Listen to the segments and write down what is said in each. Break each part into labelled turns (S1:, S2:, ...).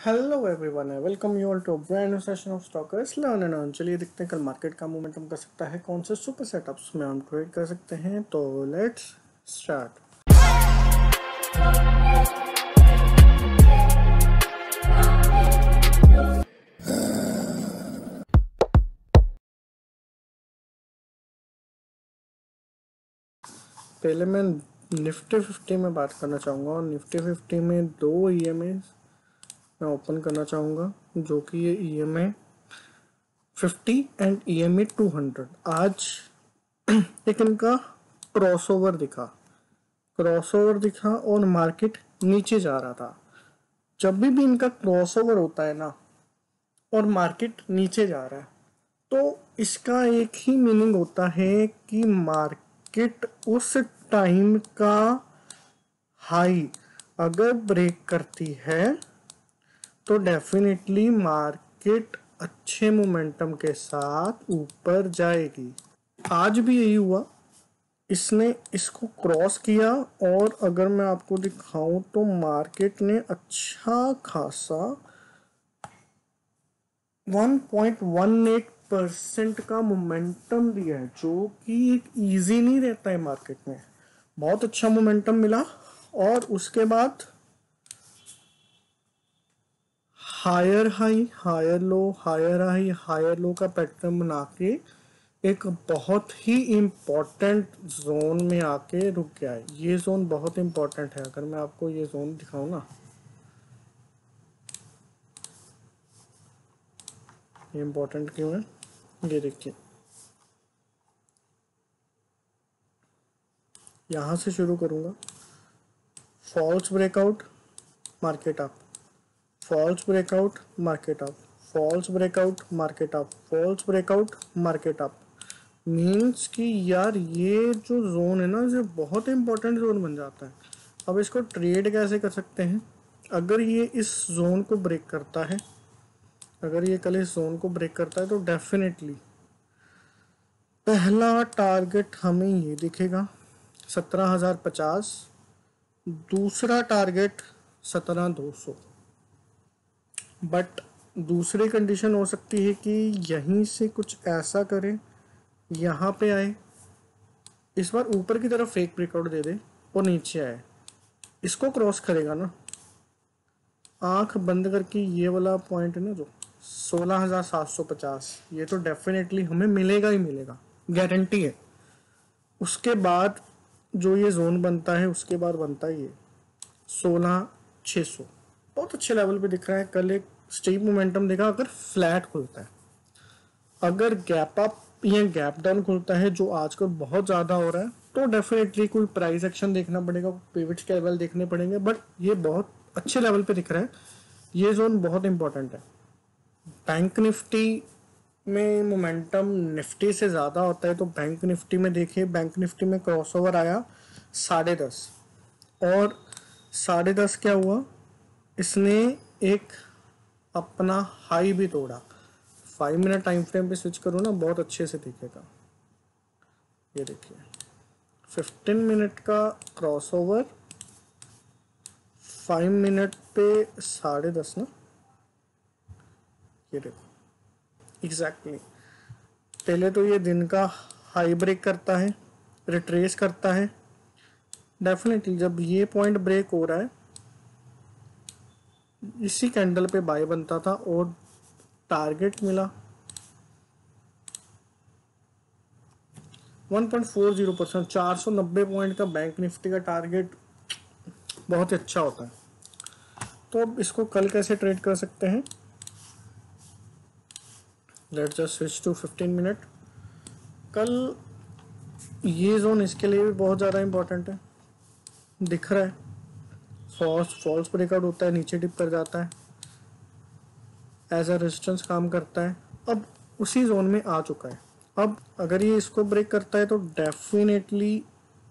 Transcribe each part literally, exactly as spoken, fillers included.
S1: Hello everyone, I welcome you all to brand new session of stockers learn and earn. चलिए देखते हैं कल market का momentum कर सकता है, कौन से सुपर सेटअप्स में हम ट्रेड कर सकते हैं। तो लेट्स स्टार्ट। पहले मैं निफ्टी फिफ्टी में बात करना चाहूँगा और निफ्टी फिफ्टी में दो ई एम आई मैं ओपन करना चाहूँगा, जो कि ये E M I fifty and E M I two hundred. आज एक इनका क्रॉसओवर दिखा क्रॉसओवर दिखा और मार्केट नीचे जा रहा था। जब भी भी इनका क्रॉसओवर होता है ना और मार्केट नीचे जा रहा है, तो इसका एक ही मीनिंग होता है कि मार्केट उस टाइम का हाई अगर ब्रेक करती है तो डेफिनेटली मार्केट अच्छे मोमेंटम के साथ ऊपर जाएगी। आज भी यही हुआ, इसने इसको क्रॉस किया और अगर मैं आपको दिखाऊं तो मार्केट ने अच्छा खासा one point one eight percent का मोमेंटम दिया है, जो कि एक इजी नहीं रहता है मार्केट में। बहुत अच्छा मोमेंटम मिला और उसके बाद higher high higher low higher high higher low का पैटर्न बना के एक बहुत ही इम्पोर्टेंट जोन में आके रुक गया है। ये जोन बहुत इम्पोर्टेंट है। अगर मैं आपको ये जोन दिखाऊं ना, ये इम्पोर्टेंट क्यों है, ये देखिए। यहाँ से शुरू करूँगा, false breakout market up, false breakout market up, false breakout market up, false breakout market up. Means कि यार ये जो जोन है ना, ये बहुत इंपॉर्टेंट जोन बन जाता है। अब इसको ट्रेड कैसे कर सकते हैं? अगर ये इस जोन को ब्रेक करता है अगर ये कल इस जोन को ब्रेक करता है तो डेफिनेटली पहला टारगेट हमें ये दिखेगा सत्रह हजार पचास, दूसरा टारगेट सत्रह दो सौ। बट दूसरी कंडीशन हो सकती है कि यहीं से कुछ ऐसा करे, यहाँ पे आए, इस बार ऊपर की तरफ फेक ब्रेकआउट दे दे और नीचे आए। इसको क्रॉस करेगा ना, आंख बंद करके ये वाला पॉइंट है ना जो सोलह हजार सात सौ पचास, ये तो डेफिनेटली हमें मिलेगा ही मिलेगा, गारंटी है। उसके बाद जो ये जोन बनता है, उसके बाद बनता है ये सोलह छः सौ। बहुत अच्छे लेवल पे दिख रहा है। कल एक स्टीप मोमेंटम देखा अगर फ्लैट खुलता है, अगर गैप अप या गैप डाउन खुलता है, जो आजकल बहुत ज़्यादा हो रहा है, तो डेफिनेटली कोई प्राइस एक्शन देखना पड़ेगा, पिवट्स के लेवल देखने पड़ेंगे। बट ये बहुत अच्छे लेवल पे दिख रहा है। ये जोन बहुत इंपॉर्टेंट है। बैंक निफ्टी में मोमेंटम निफ्टी से ज़्यादा होता है, तो बैंक निफ्टी में देखिए, बैंक निफ्टी में क्रॉसओवर आया साढ़े दस और साढ़े दस क्या हुआ, इसने एक अपना हाई भी तोड़ा। फाइव मिनट टाइम फ्रेम पे स्विच करो ना, बहुत अच्छे से दिखेगा। ये देखिए फिफ्टीन मिनट का क्रॉसओवर, फाइव मिनट पे साढ़े दस ना, ये देखो एग्जैक्टली। पहले तो ये दिन का हाई ब्रेक करता है, रिट्रेस करता है। डेफिनेटली जब ये पॉइंट ब्रेक हो रहा है, इसी कैंडल पे बाय बनता था और टारगेट मिला one point four zero percent, चार सौ नब्बे पॉइंट का बैंक निफ्टी का टारगेट बहुत ही अच्छा होता है। तो अब इसको कल कैसे ट्रेड कर सकते हैं? Let's just switch to fifteen minute. कल ये जोन इसके लिए भी बहुत ज़्यादा इंपॉर्टेंट है। दिख रहा है फॉल्स फॉल्स ब्रेकआउट होता है, नीचे डिप कर जाता है, एज अ रेजिस्टेंस काम करता है। अब उसी जोन में आ चुका है। अब अगर ये इसको ब्रेक करता है तो डेफिनेटली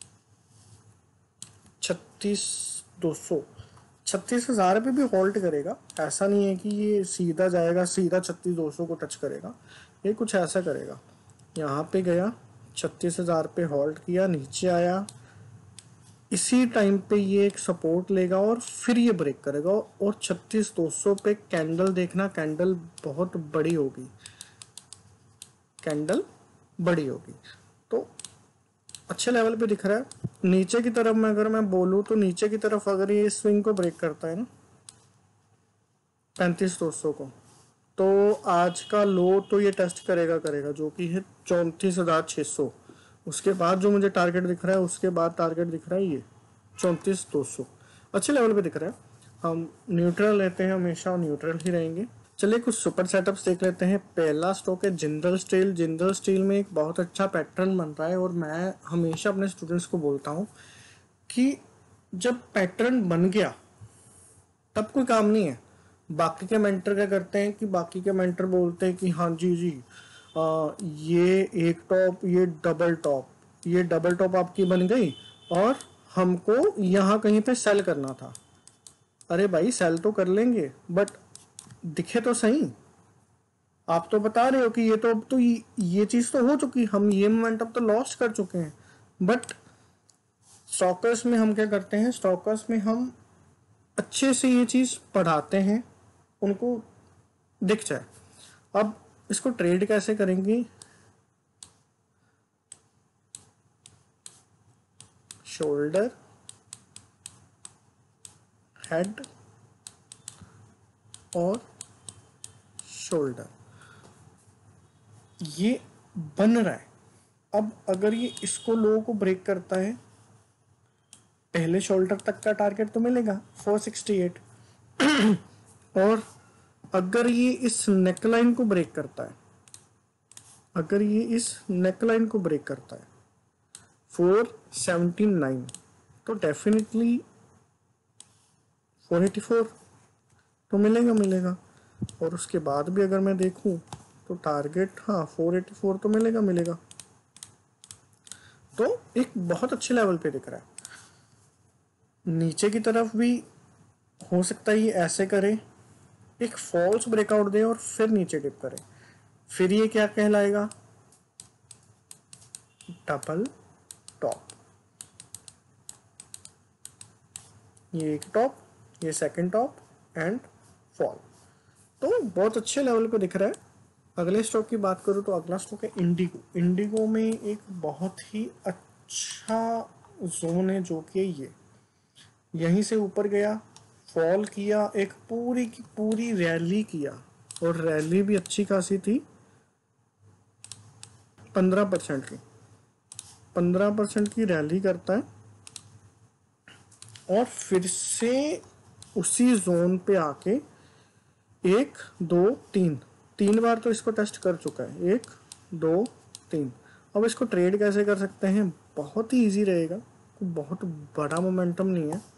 S1: छत्तीस दो सौ छत्तीस हजार पे भी होल्ड करेगा। ऐसा नहीं है कि ये सीधा जाएगा, सीधा छत्तीस दो सौ को टच करेगा। ये कुछ ऐसा करेगा, यहाँ पे गया छत्तीस हजार पे होल्ड किया, नीचे आया, इसी टाइम पे ये एक सपोर्ट लेगा और फिर ये ब्रेक करेगा, और छत्तीस दो सौ पे कैंडल देखना, कैंडल बहुत बड़ी होगी, कैंडल बड़ी होगी। तो अच्छे लेवल पे दिख रहा है। नीचे की तरफ में अगर मैं बोलूँ तो नीचे की तरफ अगर ये स्विंग को ब्रेक करता है ना पैंतीस दो सौ को, तो आज का लो तो ये टेस्ट करेगा करेगा जो कि है चौंतीस हजार छः सौ। उसके बाद जो मुझे टारगेट दिख रहा है, उसके बाद टारगेट दिख रहा है ये चौंतीस दो सौ। अच्छे लेवल पे दिख रहा है। हम न्यूट्रल लेते हैं हमेशा, और न्यूट्रल ही रहेंगे। चलिए कुछ सुपर सेटअप्स देख लेते हैं। पहला स्टॉक है जिंदल स्टील। जिंदल स्टील में एक बहुत अच्छा पैटर्न बन रहा है, और मैं हमेशा अपने स्टूडेंट्स को बोलता हूँ कि जब पैटर्न बन गया तब कोई काम नहीं है। बाकी के मेंटर क्या करते हैं कि बाकी के मेंटर बोलते हैं कि हाँ जी जी आ, ये एक टॉप, ये डबल टॉप, ये डबल टॉप आपकी बन गई और हमको यहाँ कहीं पे सेल करना था। अरे भाई सेल तो कर लेंगे, बट दिखे तो सही। आप तो बता रहे हो कि ये तो अब तो ये, ये चीज तो हो चुकी, हम ये मोमेंटम तो लॉस्ट कर चुके हैं। बट स्टॉकर्स में हम क्या करते हैं, स्टॉकर्स में हम अच्छे से ये चीज पढ़ाते हैं, उनको दिख जाए। अब इसको ट्रेड कैसे करेंगे, शोल्डर, हेड और शोल्डर, ये बन रहा है। अब अगर ये इसको लो को ब्रेक करता है, पहले शोल्डर तक का टारगेट तो मिलेगा चार सौ अड़सठ और अगर ये इस नेकलाइन को ब्रेक करता है, अगर ये इस नेकलाइन को ब्रेक करता है चार सौ उन्यासी, तो डेफिनेटली चार सौ चौरासी तो मिलेगा मिलेगा और उसके बाद भी अगर मैं देखूं तो टारगेट हाँ चार सौ चौरासी तो मिलेगा मिलेगा तो एक बहुत अच्छे लेवल पे दिख रहा है। नीचे की तरफ भी हो सकता है ये ऐसे करे, एक फॉल्स ब्रेकआउट दे और फिर नीचे डिप करे, फिर ये क्या कहलाएगा, डबल टॉप। ये एक टॉप, ये सेकंड टॉप एंड फॉल, तो बहुत अच्छे लेवल पे दिख रहा है। अगले स्टॉक की बात करूँ तो अगला स्टॉक है इंडिगो। इंडिगो में एक बहुत ही अच्छा जोन है जो कि ये यहीं से ऊपर गया, फॉल किया, एक पूरी की पूरी रैली किया और रैली भी अच्छी खासी थी, पंद्रह परसेंट की पंद्रह परसेंट की रैली करता है और फिर से उसी जोन पे आके एक दो तीन तीन बार तो इसको टेस्ट कर चुका है, एक दो तीन। अब इसको ट्रेड कैसे कर सकते हैं, बहुत ही इजी रहेगा, बहुत बड़ा मोमेंटम नहीं है।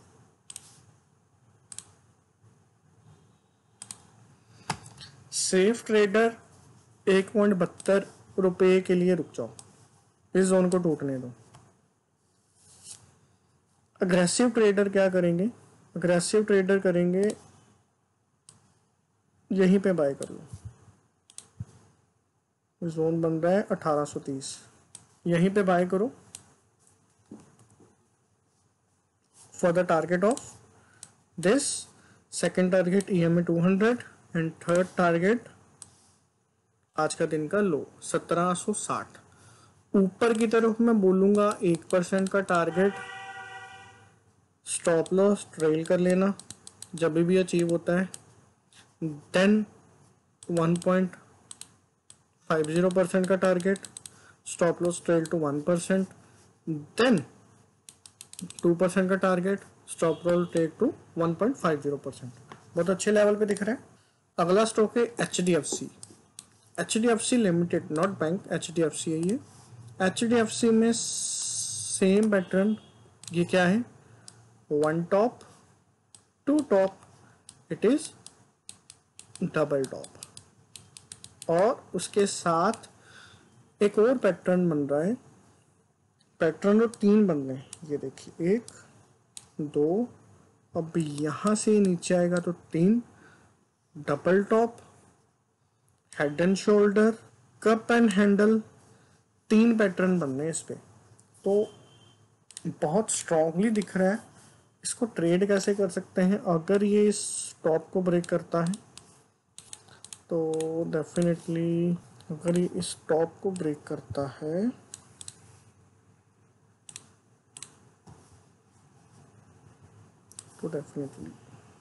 S1: सेफ ट्रेडर एक पॉइंट बहत्तर रुपये के लिए रुक जाओ, इस जोन को टूटने दो। अग्रेसिव ट्रेडर क्या करेंगे, अग्रेसिव ट्रेडर करेंगे यहीं पे बाय कर लो, जोन बन रहा है अठारह सौ तीस, यहीं पे बाय करो for the target of this, second target E M A two hundred and third target आज का दिन का लो सत्रह सौ साठ। ऊपर की तरफ मैं बोलूंगा एक परसेंट का टारगेट, स्टॉप लॉस ट्रेल कर लेना जब भी अचीव होता है, then one point five zero percent का target, stop loss trail to one percent, then two percent का target, stop loss trail to one point five zero percent. बहुत अच्छे लेवल पे दिख रहा है। अगला स्टॉक है H D F C. H D F C limited, not bank, H D F C है ये। एच डी एफ सी में सेम पैटर्न, ये क्या है, one top two top, it is double top और उसके साथ एक और पैटर्न बन रहा है। पैटर्न तो तीन बन रहे हैं, ये देखिए एक दो, अब यहां से नीचे आएगा तो तीन, double top, head and shoulder, cup and handle, तीन पैटर्न बन रहे हैं इस पे। तो बहुत स्ट्रांगली दिख रहा है। इसको ट्रेड कैसे कर सकते हैं? अगर ये इस टॉप को ब्रेक करता है तो डेफिनेटली, अगर ये इस टॉप को ब्रेक करता है तो definitely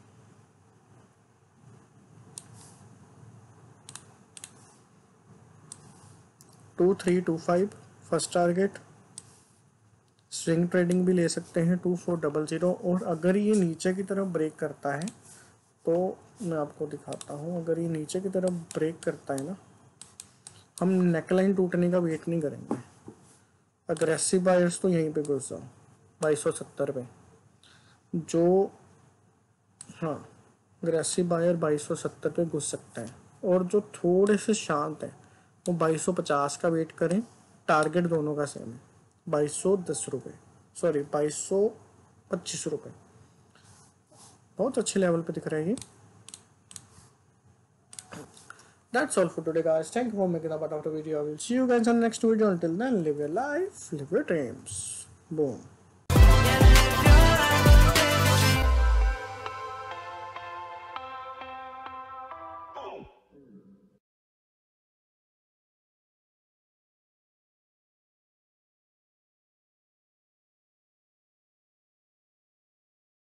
S1: two three two five first target. Swing trading भी ले सकते हैं टू फोर डबल ज़ीरो। और अगर ये नीचे की तरफ ब्रेक करता है तो मैं आपको दिखाता हूँ, अगर ये नीचे की तरफ ब्रेक करता है ना, हम नेकलाइन टूटने का वेट नहीं करेंगे। अग्रेसिव बायर्स तो यहीं पे घुस जाओ बाईस सौ सत्तर पे, जो हाँ अग्रेसिव बायर बाईस सौ सत्तर पे घुस सकता है। और जो थोड़े से शांत है वो बाईस सौ पचास का वेट करें। टारगेट दोनों का सेम है, बाईस सौ दस रुपये, सॉरी बाईस सौ पच्चीस रुपये। बहुत अच्छे लेवल पे दिख रहा है ये। That's all for today, guys. Thank you for making a part of the video. I will see you guys on the next video. Until then, live your life, live your dreams. Boom.